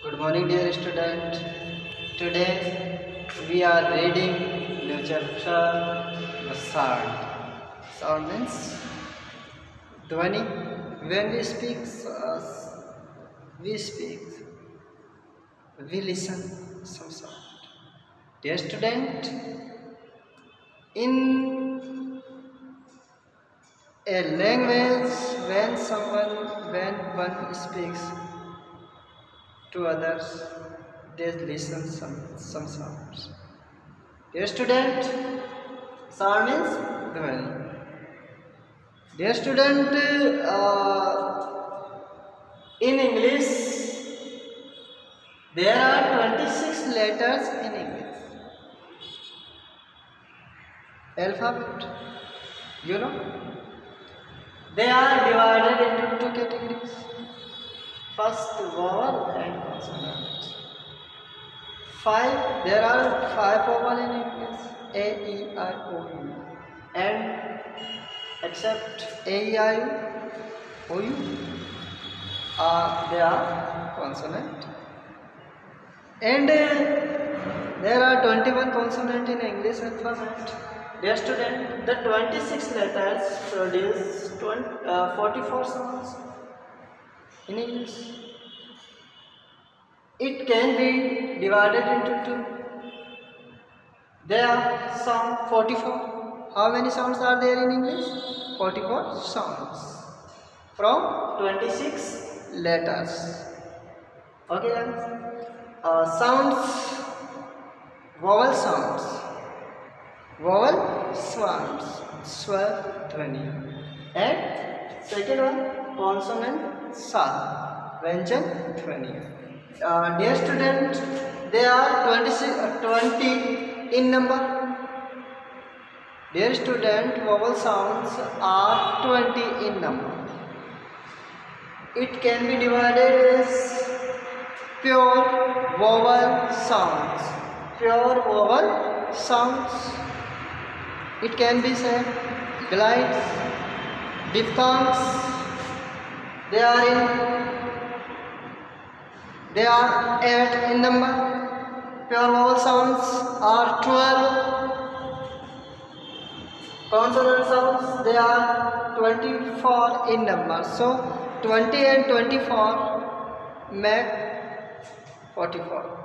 Good morning, dear student. Today we are reading the chapter the sound. Sound means dhvani. When we speak, we listen some sound. Dear student, in a language, when one speaks to others, they listen some sounds. Dear student, sound means dhvani. Dear student, in English there are 26 letters in English alphabet. You know, they are divided into two categories. First, vowel and consonant. There are 5 vowels in English: A, E, I, O, U. And except A, E, I, O, U, they are consonant. And there are 21 consonants in English alphabet. Dear student, the 26 letters produce 44 sounds in English. It can be divided into two. There are some 44. How many sounds are there in English? 44 sounds from 26 letters. Okay, guys. Sounds, vowel sounds. Vowel sounds, swar, dhvani. And second one, consonant, sa, vyanjan, dhvani. Dear student, there are 20 in number. Dear student, vowel sounds are 20 in number. It can be divided as pure vowel sounds. Pure vowel sounds. It can be said glides, diphthongs. They are 8 in number. Pure vowel sounds are 12. Consonant sounds, they are 24 in number. So 20 and 24 make 44.